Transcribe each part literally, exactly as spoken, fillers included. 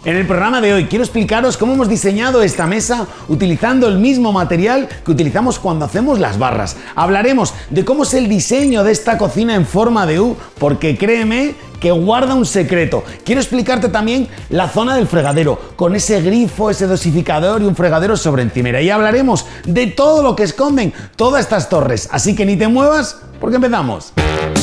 En el programa de hoy quiero explicaros cómo hemos diseñado esta mesa utilizando el mismo material que utilizamos cuando hacemos las barras. Hablaremos de cómo es el diseño de esta cocina en forma de U, porque créeme que guarda un secreto. Quiero explicarte también la zona del fregadero, con ese grifo, ese dosificador y un fregadero sobre encimera. Y hablaremos de todo lo que esconden todas estas torres. Así que ni te muevas, porque empezamos.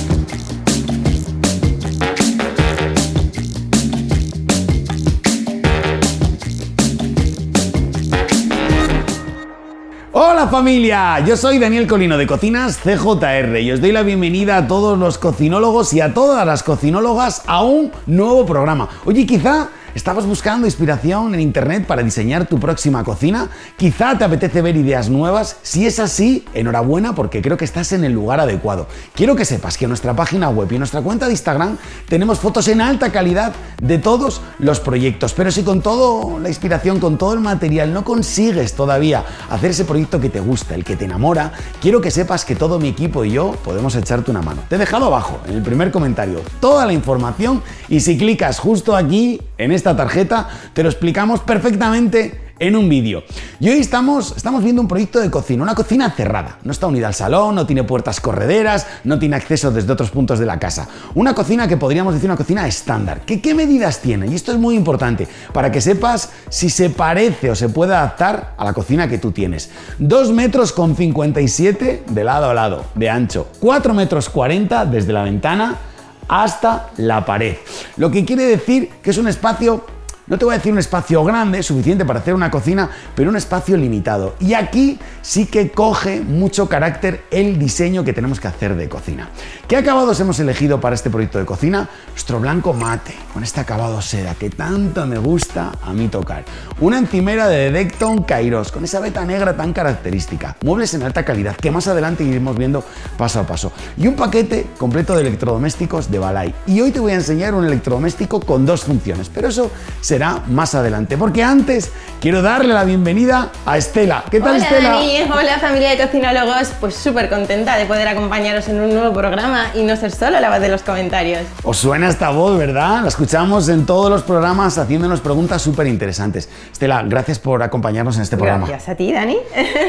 ¡Hola familia! Yo soy Daniel Colino de Cocinas C J R y os doy la bienvenida a todos los cocinólogos y a todas las cocinólogas a un nuevo programa. Oye, quizá ¿estabas buscando inspiración en internet para diseñar tu próxima cocina? ¿Quizá te apetece ver ideas nuevas? Si es así, enhorabuena porque creo que estás en el lugar adecuado. Quiero que sepas que en nuestra página web y en nuestra cuenta de Instagram tenemos fotos en alta calidad de todos los proyectos. Pero si con toda la inspiración, con todo el material no consigues todavía hacer ese proyecto que te gusta, el que te enamora, quiero que sepas que todo mi equipo y yo podemos echarte una mano. Te he dejado abajo, en el primer comentario, toda la información y si clicas justo aquí, en esta tarjeta, te lo explicamos perfectamente en un vídeo. Y hoy estamos, estamos viendo un proyecto de cocina, una cocina cerrada. No está unida al salón, no tiene puertas correderas, no tiene acceso desde otros puntos de la casa. Una cocina que podríamos decir una cocina estándar. ¿Qué, qué medidas tiene? Y esto es muy importante para que sepas si se parece o se puede adaptar a la cocina que tú tienes. dos metros con cincuenta y siete de lado a lado de ancho, cuatro metros cuarenta desde la ventana hasta la pared. Lo que quiere decir que es un espacio, no te voy a decir un espacio grande, suficiente para hacer una cocina, pero un espacio limitado. Y aquí sí que coge mucho carácter el diseño que tenemos que hacer de cocina. ¿Qué acabados hemos elegido para este proyecto de cocina? Nuestro blanco mate, con este acabado seda que tanto me gusta a mí tocar. Una encimera de Decton Kairos, con esa veta negra tan característica. Muebles en alta calidad, que más adelante iremos viendo paso a paso. Y un paquete completo de electrodomésticos de Balay. Y hoy te voy a enseñar un electrodoméstico con dos funciones, pero eso se será más adelante, porque antes quiero darle la bienvenida a Estela. ¿Qué tal, hola, Estela? Dani. Hola familia de cocinólogos, pues súper contenta de poder acompañaros en un nuevo programa y no ser solo la voz de los comentarios. Os suena esta voz, ¿verdad? La escuchamos en todos los programas haciéndonos preguntas súper interesantes. Estela, gracias por acompañarnos en este programa. Gracias a ti, Dani.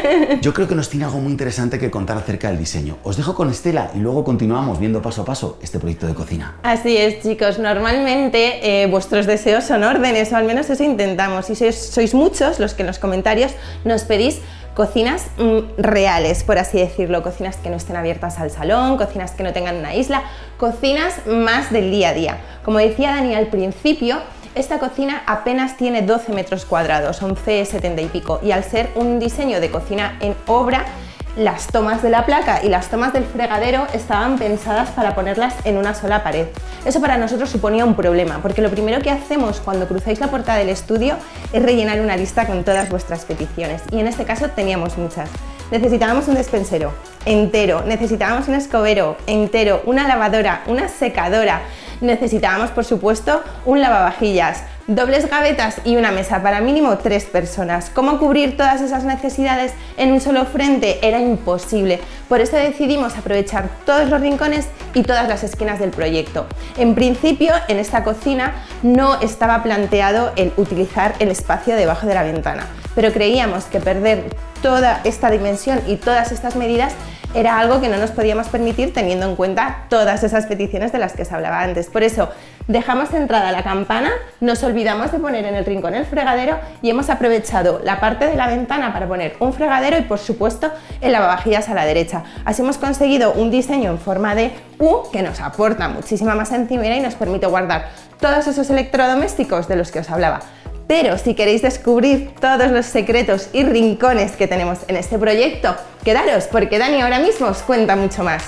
Yo creo que nos tiene algo muy interesante que contar acerca del diseño. Os dejo con Estela y luego continuamos viendo paso a paso este proyecto de cocina. Así es, chicos. Normalmente eh, vuestros deseos son órdenes, o al menos eso intentamos, y sois, sois muchos los que en los comentarios nos pedís cocinas mmm, reales, por así decirlo, cocinas que no estén abiertas al salón, cocinas que no tengan una isla, cocinas más del día a día. Como decía Dani al principio, esta cocina apenas tiene doce metros cuadrados, once setenta y pico, y al ser un diseño de cocina en obra, las tomas de la placa y las tomas del fregadero estaban pensadas para ponerlas en una sola pared. Eso para nosotros suponía un problema, porque lo primero que hacemos cuando cruzáis la puerta del estudio es rellenar una lista con todas vuestras peticiones, y en este caso teníamos muchas. Necesitábamos un despensero entero, necesitábamos un escobero entero, una lavadora, una secadora, necesitábamos por supuesto un lavavajillas, dobles gavetas y una mesa para mínimo tres personas. ¿Cómo cubrir todas esas necesidades en un solo frente? Era imposible. Por eso decidimos aprovechar todos los rincones y todas las esquinas del proyecto. En principio, en esta cocina no estaba planteado el utilizar el espacio debajo de la ventana, pero creíamos que perder toda esta dimensión y todas estas medidas era algo que no nos podíamos permitir teniendo en cuenta todas esas peticiones de las que os hablaba antes. Por eso dejamos centrada la campana, nos olvidamos de poner en el rincón el fregadero y hemos aprovechado la parte de la ventana para poner un fregadero y por supuesto el lavavajillas a la derecha. Así hemos conseguido un diseño en forma de U que nos aporta muchísima más encimera y nos permite guardar todos esos electrodomésticos de los que os hablaba. Pero si queréis descubrir todos los secretos y rincones que tenemos en este proyecto, quedaros porque Dani ahora mismo os cuenta mucho más.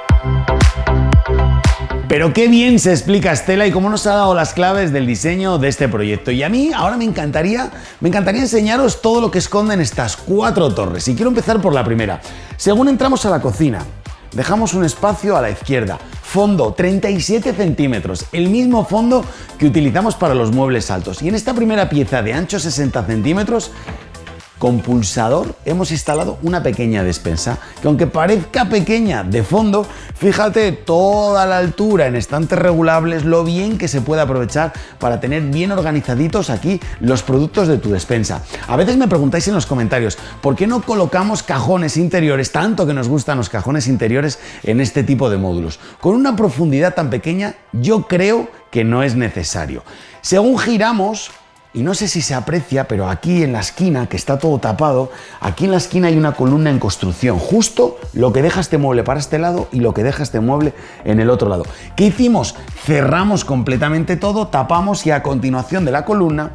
Pero qué bien se explica Estela y cómo nos ha dado las claves del diseño de este proyecto. Y a mí ahora me encantaría, me encantaría enseñaros todo lo que esconden estas cuatro torres. Y quiero empezar por la primera. Según entramos a la cocina, dejamos un espacio a la izquierda. Fondo treinta y siete centímetros, el mismo fondo que utilizamos para los muebles altos. Y en esta primera pieza de ancho sesenta centímetros con pulsador hemos instalado una pequeña despensa, que aunque parezca pequeña de fondo, fíjate toda la altura en estantes regulables, lo bien que se puede aprovechar para tener bien organizaditos aquí los productos de tu despensa. A veces me preguntáis en los comentarios, ¿por qué no colocamos cajones interiores, tanto que nos gustan los cajones interiores en este tipo de módulos? Con una profundidad tan pequeña, yo creo que no es necesario. Según giramos, y no sé si se aprecia, pero aquí en la esquina, que está todo tapado, aquí en la esquina hay una columna en construcción, justo lo que deja este mueble para este lado y lo que deja este mueble en el otro lado. ¿Qué hicimos? Cerramos completamente todo, tapamos y a continuación de la columna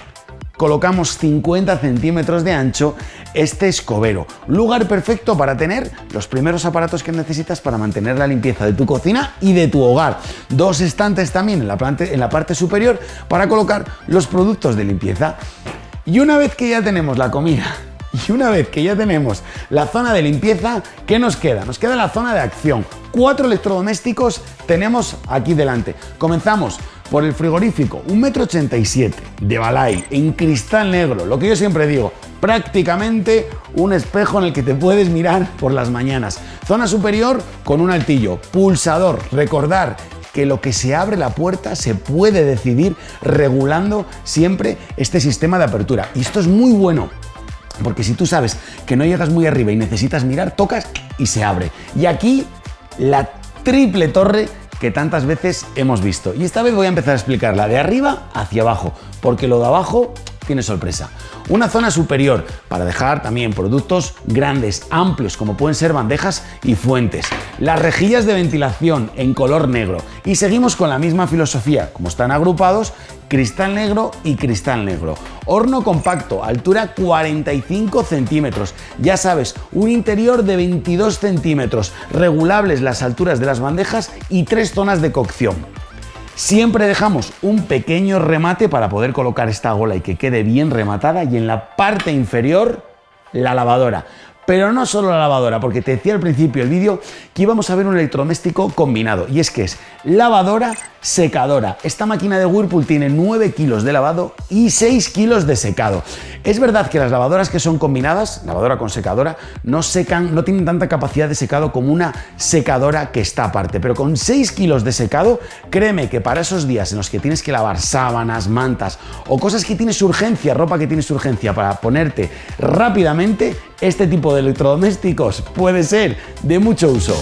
colocamos cincuenta centímetros de ancho este escobero. Lugar perfecto para tener los primeros aparatos que necesitas para mantener la limpieza de tu cocina y de tu hogar. Dos estantes también en la, plante, en la parte superior para colocar los productos de limpieza. Y una vez que ya tenemos la comida y una vez que ya tenemos la zona de limpieza, ¿qué nos queda? Nos queda la zona de acción. Cuatro electrodomésticos tenemos aquí delante. Comenzamos por el frigorífico, un metro ochenta y siete de Balay en cristal negro, lo que yo siempre digo, prácticamente un espejo en el que te puedes mirar por las mañanas. Zona superior con un altillo, pulsador, recordar que lo que se abre la puerta se puede decidir regulando siempre este sistema de apertura. Y esto es muy bueno, porque si tú sabes que no llegas muy arriba y necesitas mirar, tocas y se abre. Y aquí la triple torre que tantas veces hemos visto. Y esta vez voy a empezar a explicarla de arriba hacia abajo, porque lo de abajo tiene sorpresa. Una zona superior para dejar también productos grandes, amplios, como pueden ser bandejas y fuentes. Las rejillas de ventilación en color negro. Y seguimos con la misma filosofía, como están agrupados, cristal negro y cristal negro. Horno compacto, altura cuarenta y cinco centímetros. Ya sabes, un interior de veintidós centímetros, regulables las alturas de las bandejas y tres zonas de cocción. Siempre dejamos un pequeño remate para poder colocar esta gola y que quede bien rematada, y en la parte inferior la lavadora. Pero no solo la lavadora, porque te decía al principio del vídeo que íbamos a ver un electrodoméstico combinado, y es que es lavadora secadora. Esta máquina de Whirlpool tiene nueve kilos de lavado y seis kilos de secado. Es verdad que las lavadoras que son combinadas, lavadora con secadora, no secan, no tienen tanta capacidad de secado como una secadora que está aparte, pero con seis kilos de secado, créeme que para esos días en los que tienes que lavar sábanas, mantas o cosas que tienes urgencia, ropa que tienes urgencia para ponerte rápidamente, este tipo de electrodomésticos puede ser de mucho uso.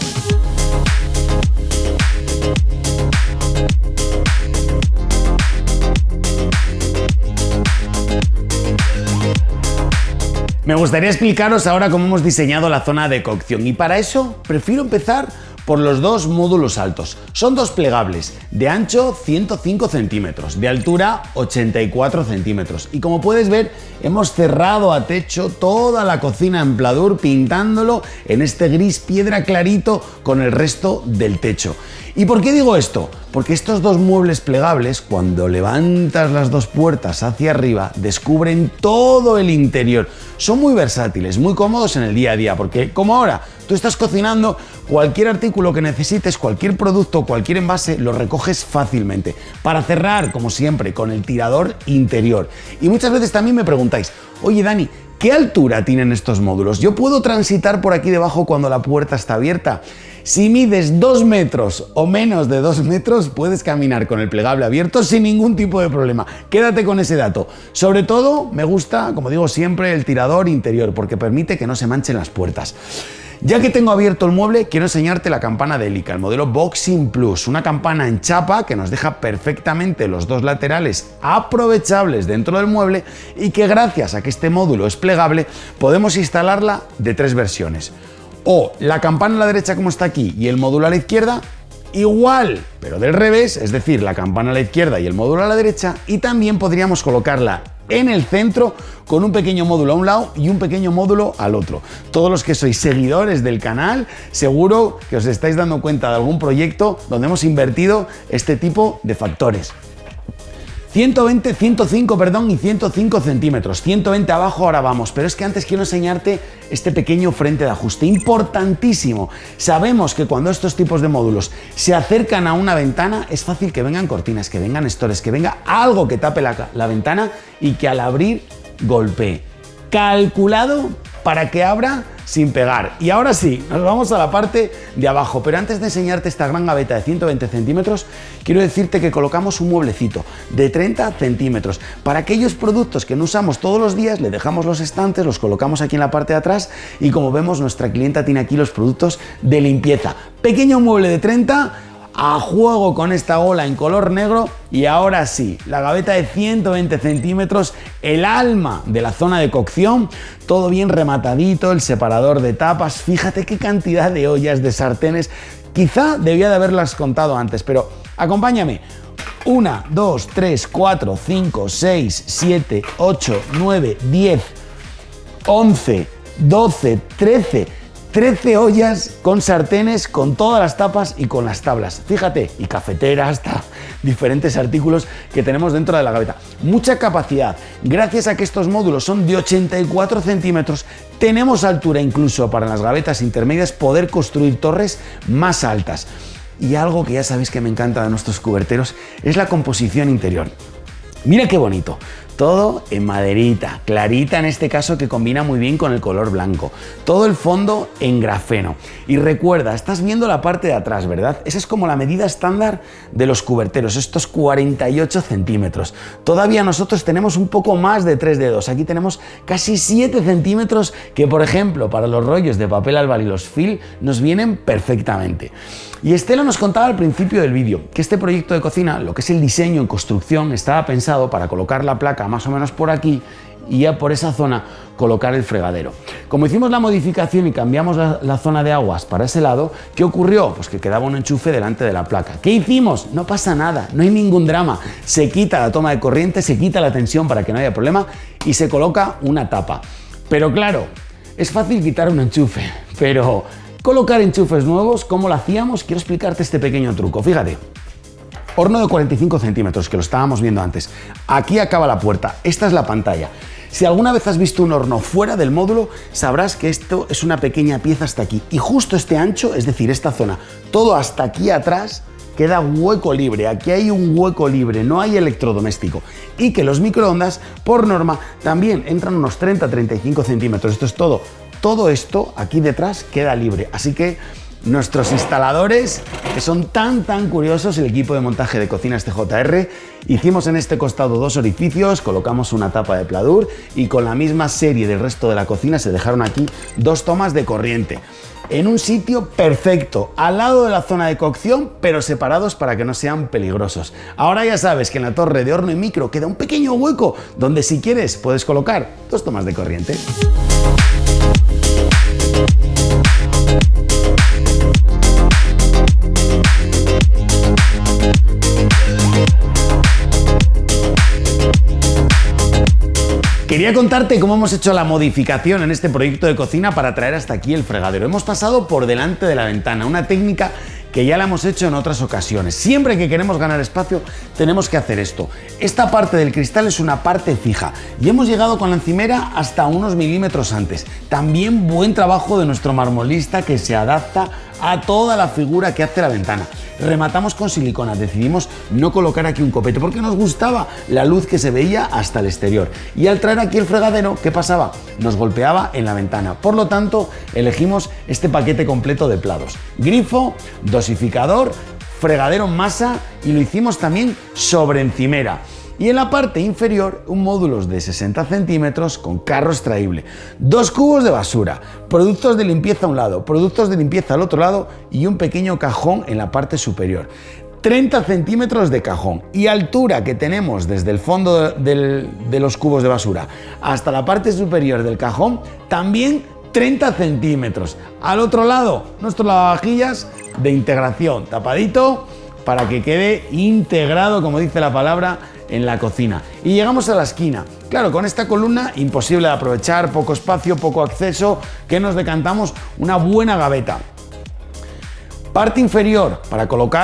Me gustaría explicaros ahora cómo hemos diseñado la zona de cocción, y para eso prefiero empezar por los dos módulos altos. Son dos plegables, de ancho ciento cinco centímetros, de altura ochenta y cuatro centímetros, y como puedes ver hemos cerrado a techo toda la cocina en pladur, pintándolo en este gris piedra clarito con el resto del techo. ¿Y por qué digo esto? Porque estos dos muebles plegables, cuando levantas las dos puertas hacia arriba, descubren todo el interior. Son muy versátiles, muy cómodos en el día a día, porque como ahora tú estás cocinando, cualquier artículo que necesites, cualquier producto, cualquier envase, lo recoges fácilmente. Para cerrar, como siempre, con el tirador interior. Y muchas veces también me preguntáis, oye Dani, ¿qué altura tienen estos módulos? ¿Yo puedo transitar por aquí debajo cuando la puerta está abierta? Si mides dos metros o menos de dos metros, puedes caminar con el plegable abierto sin ningún tipo de problema. Quédate con ese dato. Sobre todo, me gusta, como digo siempre, el tirador interior, porque permite que no se manchen las puertas. Ya que tengo abierto el mueble, quiero enseñarte la campana de Elica, el modelo Boxing Plus, una campana en chapa que nos deja perfectamente los dos laterales aprovechables dentro del mueble, y que gracias a que este módulo es plegable, podemos instalarla de tres versiones. O la campana a la derecha como está aquí y el módulo a la izquierda, igual, pero del revés, es decir, la campana a la izquierda y el módulo a la derecha, y también podríamos colocarla en el centro con un pequeño módulo a un lado y un pequeño módulo al otro. Todos los que sois seguidores del canal, seguro que os estáis dando cuenta de algún proyecto donde hemos invertido este tipo de factores. ciento veinte, ciento cinco, perdón, y ciento cinco centímetros. ciento veinte abajo, ahora vamos. Pero es que antes quiero enseñarte este pequeño frente de ajuste, importantísimo. Sabemos que cuando estos tipos de módulos se acercan a una ventana, es fácil que vengan cortinas, que vengan estores, que venga algo que tape la, la ventana y que al abrir golpee. calculado para que abra sin pegar. Y ahora sí, nos vamos a la parte de abajo, pero antes de enseñarte esta gran gaveta de ciento veinte centímetros, quiero decirte que colocamos un mueblecito de treinta centímetros. Para aquellos productos que no usamos todos los días, le dejamos los estantes, los colocamos aquí en la parte de atrás y como vemos, nuestra clienta tiene aquí los productos de limpieza. Pequeño mueble de treinta, a juego con esta gola en color negro. Y ahora sí, la gaveta de ciento veinte centímetros, el alma de la zona de cocción, todo bien rematadito, el separador de tapas. Fíjate qué cantidad de ollas, de sartenes. Quizá debía de haberlas contado antes, pero acompáñame. uno, dos, tres, cuatro, cinco, seis, siete, ocho, nueve, diez, once, doce, trece... trece ollas con sartenes, con todas las tapas y con las tablas. Fíjate, y cafeteras, hasta diferentes artículos que tenemos dentro de la gaveta. Mucha capacidad. Gracias a que estos módulos son de ochenta y cuatro centímetros, tenemos altura incluso para las gavetas intermedias poder construir torres más altas. Y algo que ya sabéis que me encanta de nuestros cuberteros es la composición interior. Mira qué bonito. Todo en maderita, clarita en este caso, que combina muy bien con el color blanco. Todo el fondo en grafeno. Y recuerda, estás viendo la parte de atrás, ¿verdad? Esa es como la medida estándar de los cuberteros, estos cuarenta y ocho centímetros. Todavía nosotros tenemos un poco más de tres dedos. Aquí tenemos casi siete centímetros que, por ejemplo, para los rollos de papel albal y los fil nos vienen perfectamente. Y Estela nos contaba al principio del vídeo que este proyecto de cocina, lo que es el diseño en construcción, estaba pensado para colocar la placa más o menos por aquí y ya por esa zona colocar el fregadero. Como hicimos la modificación y cambiamos la, la zona de aguas para ese lado, ¿qué ocurrió? Pues que quedaba un enchufe delante de la placa. ¿Qué hicimos? No pasa nada, no hay ningún drama. Se quita la toma de corriente, se quita la tensión para que no haya problema y se coloca una tapa. Pero claro, es fácil quitar un enchufe, pero colocar enchufes nuevos, ¿cómo lo hacíamos? Quiero explicarte este pequeño truco. Fíjate. Horno de cuarenta y cinco centímetros, que lo estábamos viendo antes. Aquí acaba la puerta, esta es la pantalla. Si alguna vez has visto un horno fuera del módulo, sabrás que esto es una pequeña pieza hasta aquí. Y justo este ancho, es decir, esta zona, todo hasta aquí atrás, queda hueco libre. Aquí hay un hueco libre, no hay electrodoméstico. Y que los microondas, por norma, también entran unos treinta a treinta y cinco centímetros. Esto es todo. Todo esto aquí detrás queda libre. Así que nuestros instaladores, que son tan tan curiosos, el equipo de montaje de Cocinas T J R, hicimos en este costado dos orificios, colocamos una tapa de pladur y con la misma serie del resto de la cocina se dejaron aquí dos tomas de corriente. En un sitio perfecto, al lado de la zona de cocción, pero separados para que no sean peligrosos. Ahora ya sabes que en la torre de horno y micro queda un pequeño hueco donde si quieres puedes colocar dos tomas de corriente. Quería contarte cómo hemos hecho la modificación en este proyecto de cocina para traer hasta aquí el fregadero. Hemos pasado por delante de la ventana, una técnica que ya la hemos hecho en otras ocasiones. Siempre que queremos ganar espacio tenemos que hacer esto. Esta parte del cristal es una parte fija y hemos llegado con la encimera hasta unos milímetros antes. También buen trabajo de nuestro marmolista que se adapta a toda la figura que hace la ventana. Rematamos con silicona, decidimos no colocar aquí un copete porque nos gustaba la luz que se veía hasta el exterior. Y al traer aquí el fregadero, ¿qué pasaba? Nos golpeaba en la ventana. Por lo tanto, elegimos este paquete completo de platos. Grifo, dosificador, fregadero en masa y lo hicimos también sobre encimera. Y en la parte inferior, un módulo de sesenta centímetros con carro extraíble. Dos cubos de basura, productos de limpieza a un lado, productos de limpieza al otro lado y un pequeño cajón en la parte superior. treinta centímetros de cajón y altura que tenemos desde el fondo del, de los cubos de basura hasta la parte superior del cajón, también treinta centímetros. Al otro lado, nuestro lavavajillas de integración, tapadito para que quede integrado, como dice la palabra, en la cocina. Y llegamos a la esquina. Claro, con esta columna imposible de aprovechar, poco espacio, poco acceso, que nos decantamos una buena gaveta. Parte inferior para colocar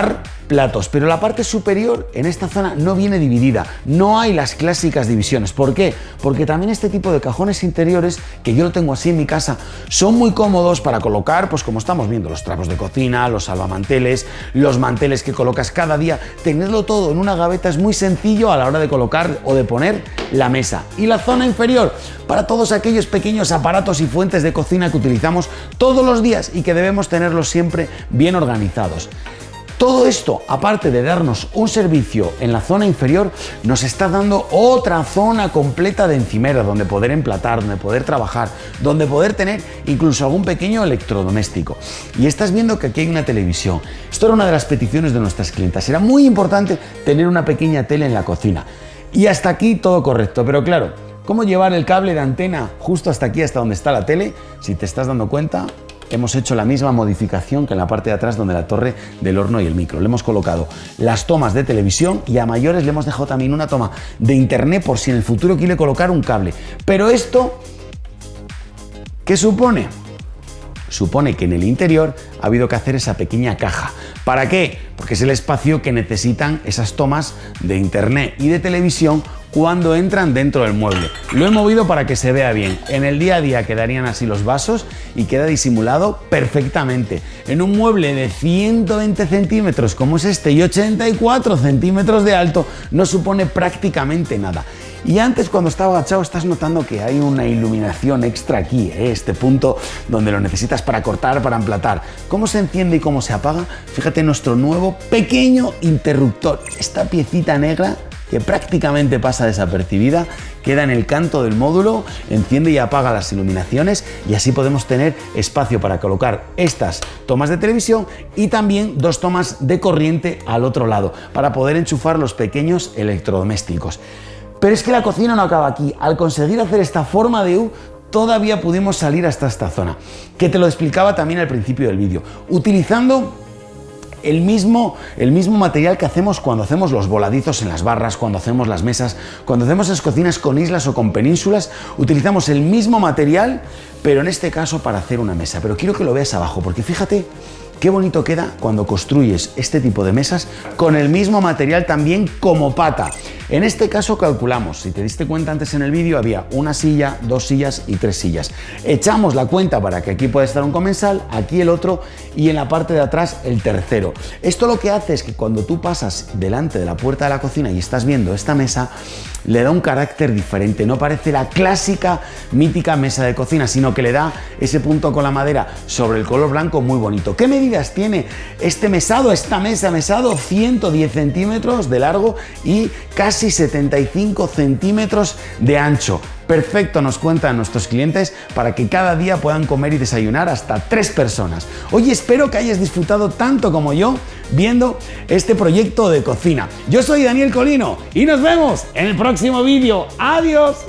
platos, pero la parte superior en esta zona no viene dividida, no hay las clásicas divisiones. ¿Por qué? Porque también este tipo de cajones interiores, que yo lo tengo así en mi casa, son muy cómodos para colocar, pues como estamos viendo, los trapos de cocina, los salvamanteles, los manteles que colocas cada día. Tenerlo todo en una gaveta es muy sencillo a la hora de colocar o de poner la mesa. Y la zona inferior, para todos aquellos pequeños aparatos y fuentes de cocina que utilizamos todos los días y que debemos tenerlos siempre bien organizados. Todo esto, aparte de darnos un servicio en la zona inferior, nos está dando otra zona completa de encimera donde poder emplatar, donde poder trabajar, donde poder tener incluso algún pequeño electrodoméstico. Y estás viendo que aquí hay una televisión. Esto era una de las peticiones de nuestras clientas. Era muy importante tener una pequeña tele en la cocina. Y hasta aquí todo correcto, pero claro, ¿cómo llevar el cable de antena justo hasta aquí, hasta donde está la tele? Si te estás dando cuenta, hemos hecho la misma modificación que en la parte de atrás donde la torre del horno y el micro. Le hemos colocado las tomas de televisión y a mayores le hemos dejado también una toma de internet por si en el futuro quiere colocar un cable. Pero esto, ¿qué supone? Supone que en el interior ha habido que hacer esa pequeña caja. ¿Para qué? Porque es el espacio que necesitan esas tomas de internet y de televisión cuando entran dentro del mueble. Lo he movido para que se vea bien. En el día a día quedarían así los vasos y queda disimulado perfectamente. En un mueble de ciento veinte centímetros como es este y ochenta y cuatro centímetros de alto no supone prácticamente nada. Y antes, cuando estaba agachado, estás notando que hay una iluminación extra aquí, ¿eh? Este punto donde lo necesitas para cortar, para emplatar. ¿Cómo se enciende y cómo se apaga? Fíjate nuestro nuevo pequeño interruptor. Esta piecita negra que prácticamente pasa desapercibida, queda en el canto del módulo, enciende y apaga las iluminaciones y así podemos tener espacio para colocar estas tomas de televisión y también dos tomas de corriente al otro lado para poder enchufar los pequeños electrodomésticos. Pero es que la cocina no acaba aquí. Al conseguir hacer esta forma de U, todavía pudimos salir hasta esta zona, que te lo explicaba también al principio del vídeo, utilizando el mismo, el mismo material que hacemos cuando hacemos los voladizos en las barras, cuando hacemos las mesas, cuando hacemos las cocinas con islas o con penínsulas, utilizamos el mismo material, pero en este caso para hacer una mesa. Pero quiero que lo veas abajo, porque fíjate qué bonito queda cuando construyes este tipo de mesas con el mismo material también como pata. En este caso calculamos, si te diste cuenta antes en el vídeo, había una silla, dos sillas y tres sillas. Echamos la cuenta para que aquí pueda estar un comensal, aquí el otro y en la parte de atrás el tercero. Esto lo que hace es que cuando tú pasas delante de la puerta de la cocina y estás viendo esta mesa, le da un carácter diferente. No parece la clásica, mítica mesa de cocina, sino que le da ese punto con la madera sobre el color blanco muy bonito. ¿Qué medidas tiene este mesado, esta mesa mesado? ciento diez centímetros de largo y casi setenta y cinco centímetros de ancho. Perfecto, nos cuentan nuestros clientes, para que cada día puedan comer y desayunar hasta tres personas. Oye, espero que hayas disfrutado tanto como yo viendo este proyecto de cocina. Yo soy Daniel Colino y nos vemos en el próximo vídeo. ¡Adiós!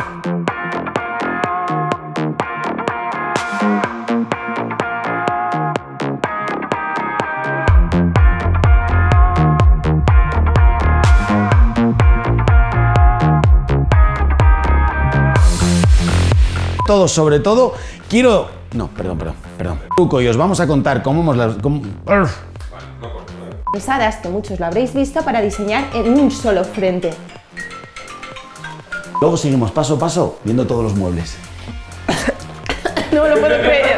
Todo, sobre todo, quiero... No, perdón, perdón, perdón. Truco, y os vamos a contar cómo hemos... La... Cómo... Pesadas, que muchos lo habréis visto, para diseñar en un solo frente. Luego seguimos paso a paso viendo todos los muebles. No me lo puedo creer.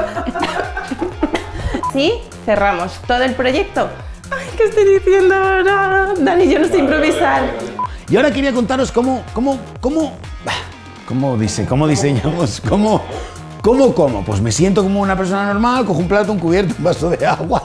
Sí, cerramos todo el proyecto. Ay, ¿qué estoy diciendo ahora? Dani, yo no sé improvisar. Y ahora quería contaros cómo... cómo, cómo... ¿Cómo dice? ¿Cómo diseñamos? ¿Cómo? ¿Cómo? ¿Cómo? Pues me siento como una persona normal, cojo un plato, un cubierto, un vaso de agua